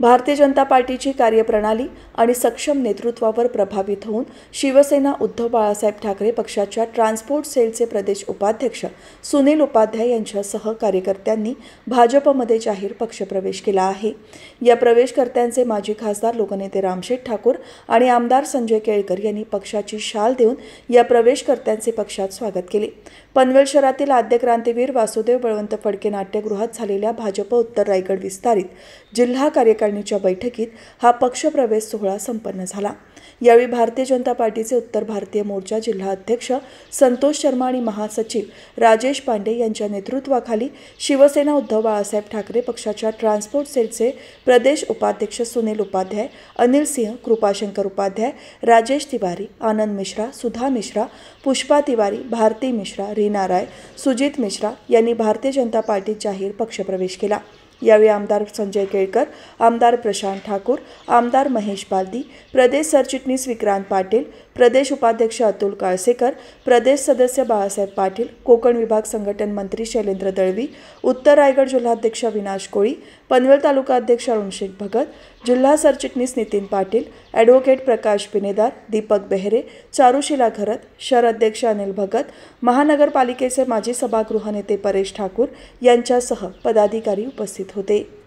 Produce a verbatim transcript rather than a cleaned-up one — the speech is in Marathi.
भारतीय जनता पार्टीची कार्यप्रणाली आणि सक्षम नेतृत्वावर प्रभावित होऊन शिवसेना उद्धव बाळासाहेब ठाकरे पक्षाच्या ट्रान्सपोर्ट सेलचे प्रदेश उपाध्यक्ष सुनील उपाध्याय यांच्यासह कार्यकर्त्यांनी भाजपमध्ये जाहीर पक्षप्रवेश केला आहे। या प्रवेशकर्त्यांचे माजी खासदार लोकनेते रामशेठ ठाकूर आणि आमदार संजय केळकर यांनी पक्षाची शाल देऊन या प्रवेशकर्त्यांचे पक्षात स्वागत केले। पनवेल शहरातील आद्य क्रांतीवीर वासुदेव बळवंत फडके नाट्यगृहात झालेल्या भाजप उत्तर रायगड विस्तारित जिल्हा कार्यकारिणीच्या बैठकीत हा पक्षप्रवेश सोहळा संपन्न झाला। यावेळी भारतीय जनता पार्टीचे उत्तर भारतीय मोर्चा जिल्हा अध्यक्ष संतोष शर्मा आणि महासचिव राजेश पांडे यांच्या नेतृत्वाखाली शिवसेना उद्धव बाळासाहेब ठाकरे पक्षाच्या ट्रान्सपोर्ट सेलचे प्रदेश उपाध्यक्ष सुनील उपाध्याय, अनिल सिंह, कृपाशंकर उपाध्याय, राजेश तिवारी, आनंद मिश्रा, सुधा मिश्रा, पुष्पा तिवारी, भारती मिश्रा, रीना राय, सुजित मिश्रा यांनी भारतीय जनता पार्टीत जाहीर पक्षप्रवेश केला। यावेळी आमदार संजय केळकर, आमदार प्रशांत ठाकूर, आमदार महेश बालदी, प्रदेश सरचिटणीस विक्रांत पाटील, प्रदेश उपाध्यक्ष अतुल काळसेकर, प्रदेश सदस्य बाळासाहेब पाटील, कोकण विभाग संघटन मंत्री शैलेंद्र दळवी, उत्तर रायगड जिल्हाध्यक्ष विनाश कोळी, पनवेल तालुका अध्यक्ष अरुणशेठ भगत, जिल्हा सरचिटणीस नितीन पाटील, ॲडव्होकेट प्रकाश पिनेदार, दीपक बेहरे, चारुशिला घरत, शहर अध्यक्ष अनिल भगत, महानगरपालिकेचे माजी सभागृह नेते परेश ठाकूर यांच्यासह पदाधिकारी उपस्थित होते।